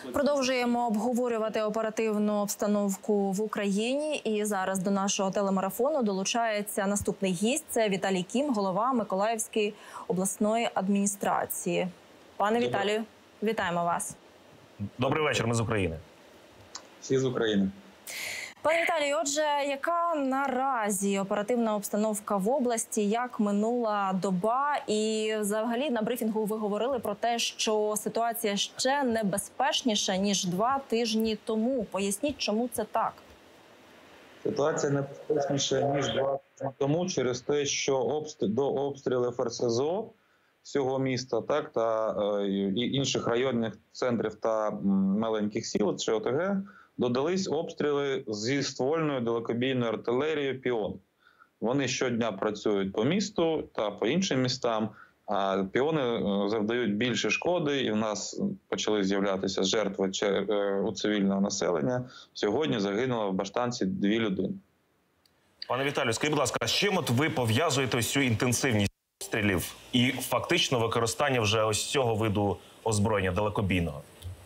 Продовжуємо обговорювати оперативну обстановку в Україні. І зараз до нашого телемарафону долучається наступний гість. Це Віталій Кім, голова Миколаївської обласної адміністрації. Пане Віталію, вітаємо вас. Добрий вечір, ми з України. Всі з України. Пане Віталію, отже, яка наразі оперативна обстановка в області, як минула доба? І взагалі на брифінгу ви говорили про те, що ситуація ще небезпечніша, ніж 2 тижні тому. Поясніть, чому це так? Ситуація небезпечніша, ніж 2 тижні тому, через те, що до обстрілів РСЗО всього міста, так, та інших районних центрів та маленьких сіл, чи ОТГ, додались обстріли зі ствольною далекобійною артилерією «Піон». Вони щодня працюють по місту та по іншим містам, а «Піони» завдають більше шкоди, і в нас почали з'являтися жертви у цивільного населення. Сьогодні загинуло в Баштанці 2 людини. Пане Віталію, скажіть, будь ласка, з чим от ви пов'язуєте ось цю інтенсивність обстрілів і фактично використання вже ось цього виду озброєння далекобійного?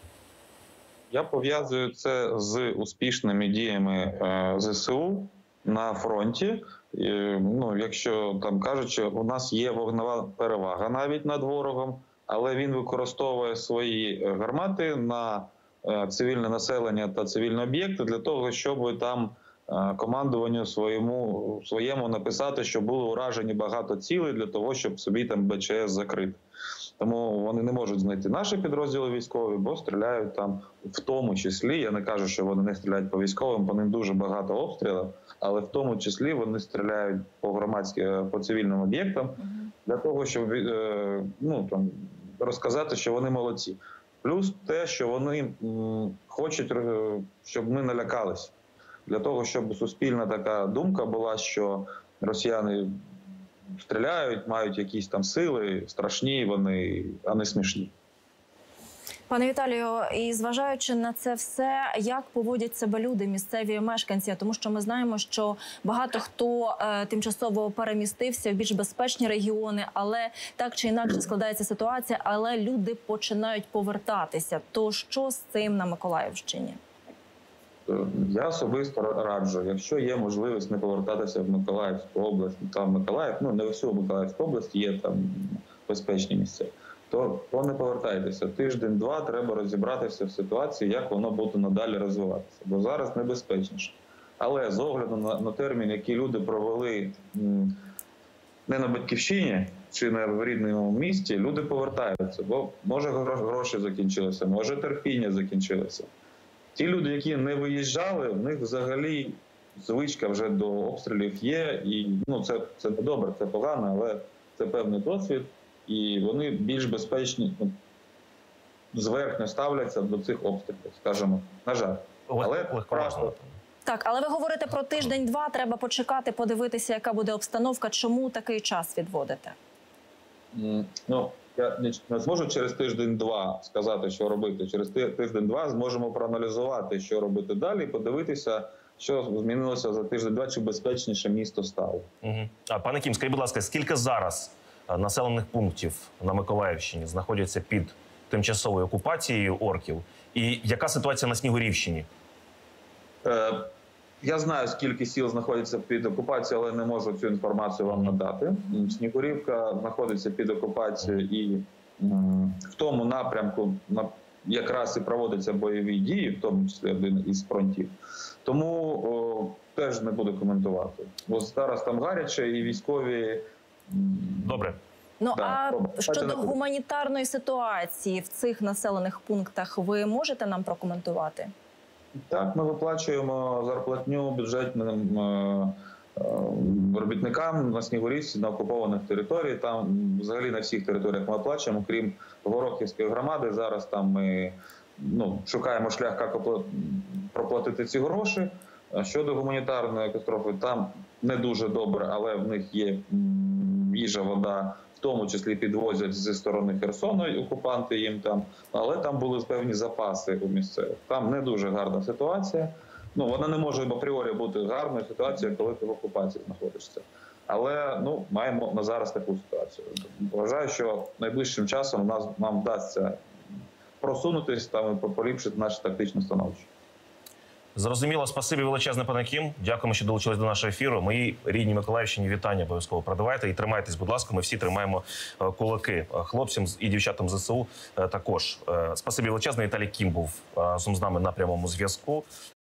Я пов'язую це з успішними діями ЗСУ на фронті. Якщо там кажуть, що у нас є вогнева перевага навіть над ворогом, але він використовує свої гармати на цивільне населення та цивільні об'єкти для того, щоб там командуванню своєму написати, що були уражені багато цілей для того, щоб собі там БЧС закрити. Тому вони не можуть знайти наші підрозділи військові, бо стріляють там в тому числі. Я не кажу, що вони не стріляють по військовим, по ним дуже багато обстрілів, але в тому числі вони стріляють по цивільним об'єктам для того, щоб розказати, що вони молодці. Плюс те, що вони хочуть, щоб ми налякалися. Для того, щоб суспільна така думка була, що росіяни стріляють, мають якісь там сили, страшні вони, а не смішні. Пане Віталію, і зважаючи на це все, як поводять себе люди, місцеві мешканці? Тому що ми знаємо, що багато хто тимчасово перемістився в більш безпечні регіони, але так чи інакше складається ситуація, але люди починають повертатися. То що з цим на Миколаївщині? Я особисто раджу, якщо є можливість не повертатися в Миколаївську область, там Миколаїв, не всю Миколаївську область, є там безпечні місця, то не повертайтеся. Тиждень-два треба розібратися в ситуації, як воно буде надалі розвиватися, бо зараз небезпечніше. Але з огляду на термін, який люди провели не на батьківщині чи не в рідному місті, люди повертаються, бо може гроші закінчилися, може терпіння закінчилося. Ті люди, які не виїжджали, в них взагалі звичка вже до обстрілів є. І це не добре, це погано, але це певний досвід. І вони більш безпечні, зверхньо ставляться до цих обстрілів, скажімо, на жаль. Але так, але ви говорите про тиждень-два, треба почекати, подивитися, яка буде обстановка. Чому такий час відводите? Я не зможу через тиждень-два сказати, що робити. Через тиждень-два зможемо проаналізувати, що робити далі, подивитися, що змінилося за тиждень-два, чи безпечніше місто стало. Пане Кім, скажіть, будь ласка, скільки зараз населених пунктів на Миколаївщині знаходяться під тимчасовою окупацією орків? І яка ситуація на Снігурівщині? Я знаю, скільки сіл знаходиться під окупацією, але не можу цю інформацію вам надати. Снігурівка знаходиться під окупацією і в тому напрямку якраз і проводяться бойові дії, в тому числі один із фронтів. Тому теж не буду коментувати. Бо зараз там гаряче і військові... Добре. Щодо гуманітарної ситуації в цих населених пунктах, ви можете нам прокоментувати? Так, ми виплачуємо зарплатню бюджетним робітникам на Снігурівці, на окупованих територіях. Там взагалі на всіх територіях ми оплачуємо, крім Горохівської громади. Зараз там ми шукаємо шлях, як проплатити ці гроші. Щодо гуманітарної катастрофи, там не дуже добре, але в них є їжа, вода, в тому числі підвозять зі сторони Херсону окупанти їм там, але там були певні запаси у місцевих. Там не дуже гарна ситуація. Вона не може апріорі бути гарною ситуацією, коли ти в окупації знаходишся. Але маємо на зараз таку ситуацію. Вважаю, що найближчим часом нам вдасться просунутись там і поліпшити наше тактичне становище. Зрозуміло, спасибі величезне, пане Кім. Дякуємо, що долучились до нашого ефіру. Мої рідні Миколаївщині вітання обов'язково продавайте і тримайтесь, будь ласка. Ми всі тримаємо кулаки хлопцям і дівчатам ЗСУ також. Спасибі величезне. Віталій Кім був разом з нами на прямому зв'язку.